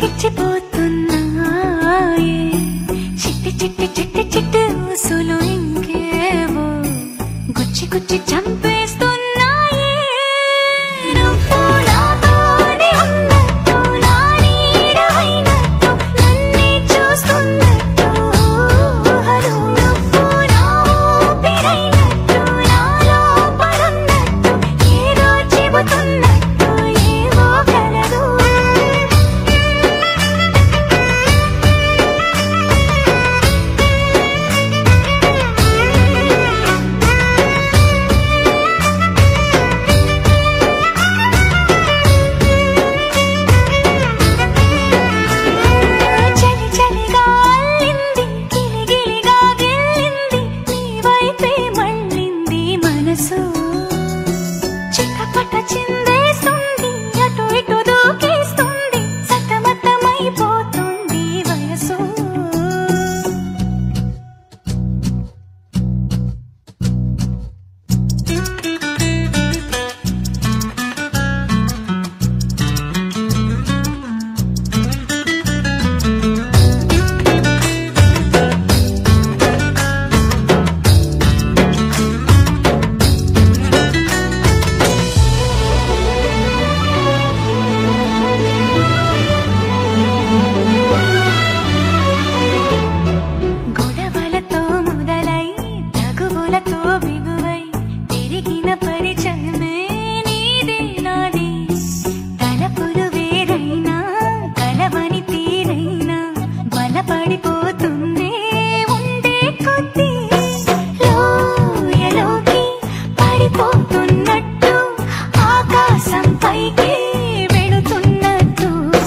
చిక్కిచ్చిపోతున్నాయే చిట్టి చిట్టి చిట్టి చిట్టి ఊసులు ఇంకేవో గుచ్చి గుచ్చి చంపేస్తున్నాయే నువ్వు నాతోనే ఉన్నట్టు నా నీడవైనట్టు నన్నే చూస్తున్నట్టు ఊహలు నువ్వు నా ఊపిరైనట్టు నాలో పడున్నట్టు ఏదో చెబుతున్నట్టు ఏవో కలదు చలి చలిగా అల్లింది గిలిగిలిగా గిల్లింది నీ వైపే మళ్ళింది మనసు చిక్కపట చిందేస్తుంది అటు ఇటు దూకేస్తుంది సతమతమైపోతుంది వయసు గొడవలతో మొదలై తగువులతో బిగువై తిరిగిన పరిచయమే నీది నాది తలపులు వేరైనా కలవని తీరైనా బలపడిపోతుందే ఉండే కొద్దీ లోయలోకి పడిపోతున్నట్టు ఆకాశం పైకి వెళుతున్నట్టు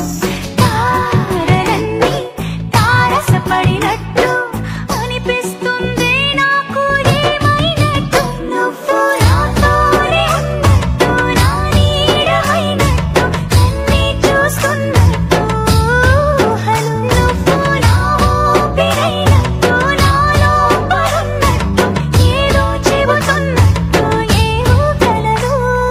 తారలన్నీ తారసపడినట్టు అనిపిస్తుంది నాకు ఏమైనట్టు నువ్వు నాతోనే ఉన్నట్టు నా నీడవైనట్టు నన్నే చూస్తున్నట్టు ఊహలు నువ్వు నా ఊపిరైనట్టు నాలో పడున్నట్టు ఏదో చెబుతున్నట్టు ఏవో కలదు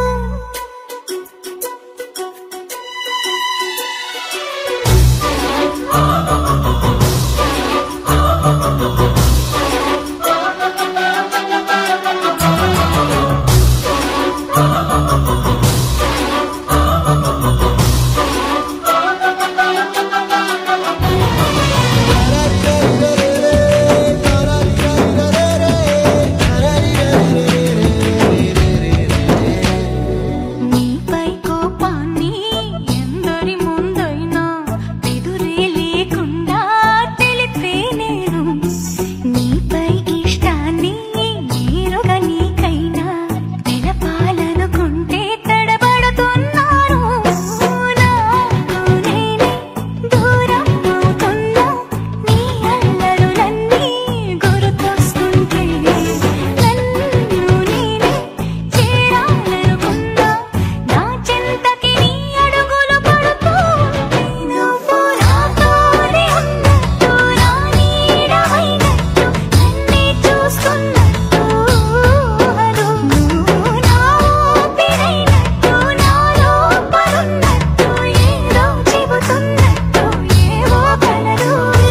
నీపై కోపాన్ని ఎందరి ముందైనా ఎదురే లేకుండా తెలిపే నేను నీపై ఇష్టాన్ని నేరుగా నీకైనా తెలపాలనుకుంటే తడబడుతున్నాను నాకు నేనే దూరం అవుతున్నా నీ అల్లరులన్నీ గుర్తొస్తుంటే నన్ను నేనే చేరాలనుకున్నా నా చెంతకి నీ అడుగులు పడుతూ నువ్వు నాతోనే ఉన్నట్టు నా నీడవైనట్టు నన్నే చూస్తున్నట్టు ఊహలు నువ్వు నా ఊపిరైనట్టు నాలో పడున్నట్టు ఏదో చెబుతున్నట్టు ఏవో కలదు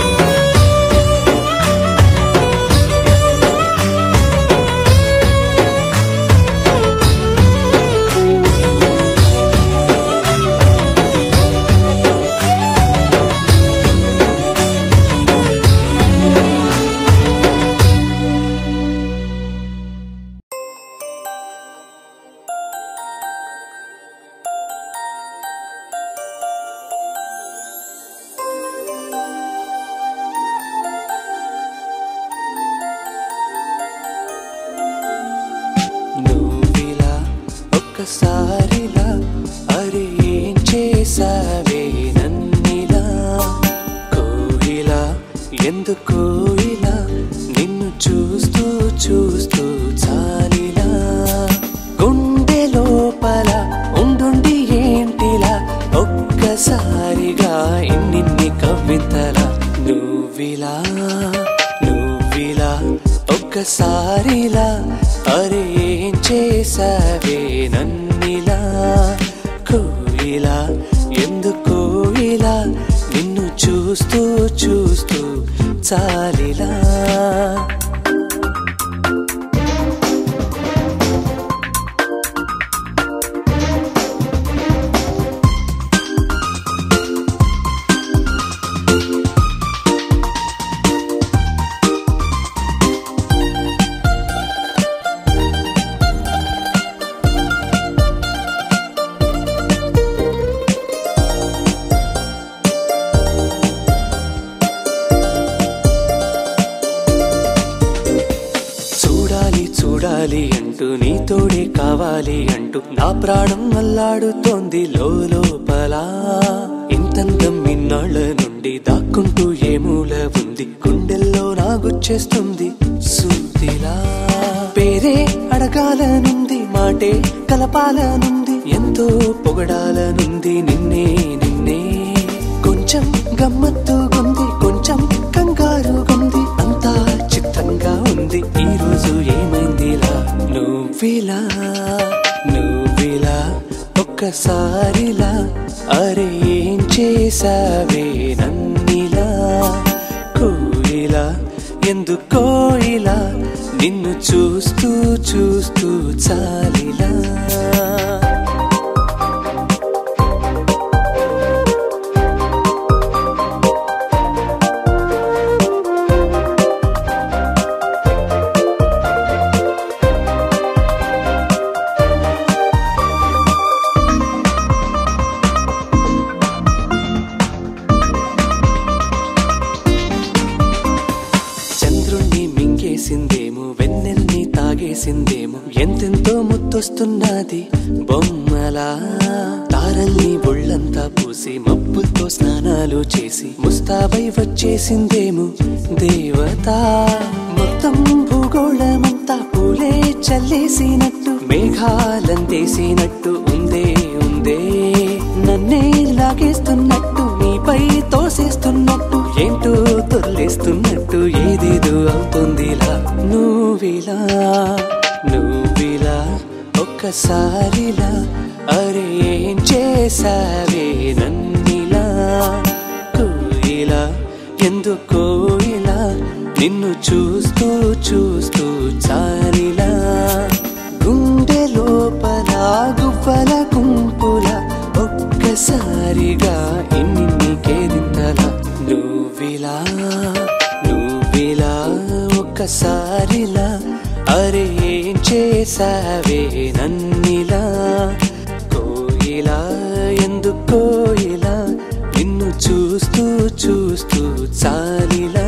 నువ్విలా ఒక్కసారిలా అరే ఏం చేసావే నన్నిలా కోయిలా ఎందుకు ఇలా నిన్ను చూస్తూ చూస్తూ చాలిలా గుండె లోపల ఉండుండి ఏంటిలా ఒక్కసారిగా ఇన్నిన్ని కవితలా నువ్విలా ఒక్కసారిలా అరే ఏం చేసావే నన్నిలా కోయిలా ఎందుకు ఇలా చూస్తూ చాలిలా చూడాలి అంటూ నీ తోడే కావాలి అంటూ నా ప్రాణం అల్లాడుతోంది లోపల ఇంతందం ఇన్నాళ్ళ నుండి దాక్కుంటూ ఏ మూల ఉంది గుండెల్లో నాగుచ్చేస్తుంది సూదిలా పేరే అడగాలనుంది మాటే కలపాలనుంది ఎంతో పొగడాలనుంది నిన్నే నిన్నే కొంచెం గమ్మత్తుగుంది కొంచెం కంగారుగుంది అంతా చిత్రంగా ఉంది ఈ రోజు ఏమైందిలా నువ్విలా ఒక్కసారిలా అరే ఏం చేసావే నన్నిలా కోయిలా ఎందుకో ఇలా నిన్ను చూస్తూ చూస్తూ చాలిలా వెన్నెల్ని తాగేసిందేమో ఎంతెంతో ముత్తొస్తున్నది బొమ్మలా తారల్ని ఒళ్ళంతా పూసి మబ్బులతో స్నానాలు చేసి ముస్తాబై వచ్చేసిందేమో దేవత మొత్తం భూగోళమంతా పూలే చల్లేసినట్టు మేఘాలందేసినట్టు ఉందే ఉందే నన్నే లాగేస్తున్నట్టు నీపై తోసేస్తున్నట్టు ఏంటో తొల్లేస్తున్నట్టు ఏదేదో అవుతుందిలా నువ్విలా ఒక్కసారిలా అరే ఏం చేసావే నన్నిలా కోయిలా ఎందుకో ఇలా నిన్ను చూస్తూ చూస్తూ చాలిలా గుండె లోపల గువ్వల గుంపుల ఒక్కసారిగా ఇన్ని కేరింతలా నువ్విలా ఒక్కసారిలా అరే ఏం చేసావే నన్నిలా కోయిలా ఎందుకో ఇలా నిన్ను చూస్తూ చూస్తూ చాలిలా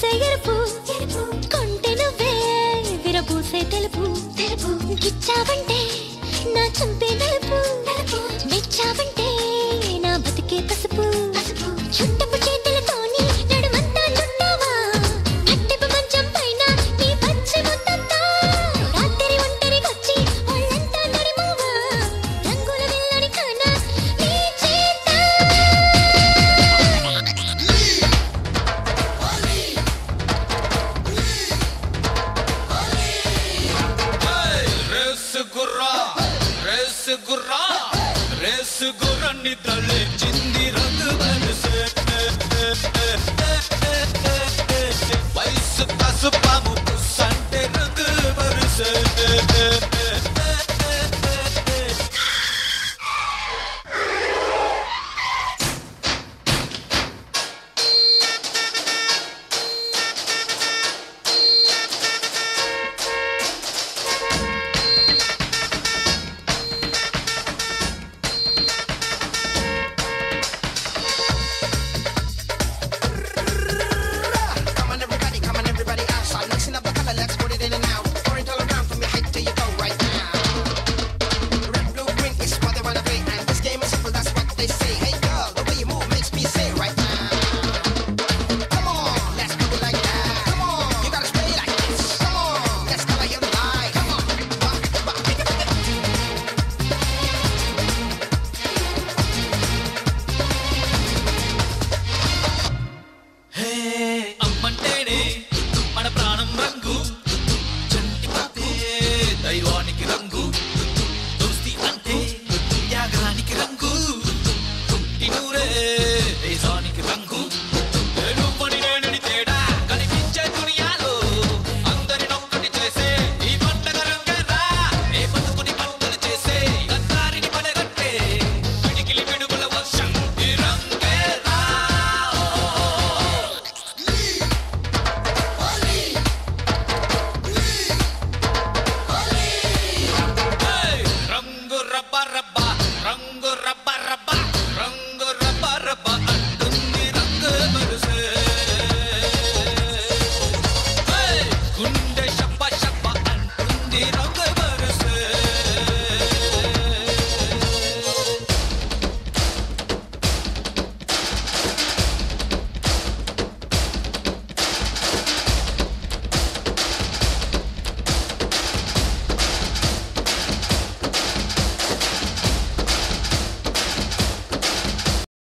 పూసే ఎరుపు కొంటె నువ్వే విరపూసే తెలుపు గిచ్చావంటే నా చంపే నలుపు మెచ్చావంటే నా బతికే పసుపు చుట్టపు చేతులతోని నడుమంతా చుట్టావా కట్టెపు మంచం పైన నీ పచ్చి ముద్దంతా రాత్రి ఒంటరికొచ్చి ఒళ్ళంతా నడిమావా రంగుల విల్లని కాన నీ చేత రేస్ గుర్రాన్ని తలెచ్చింది రంగు వయసు పసుపాము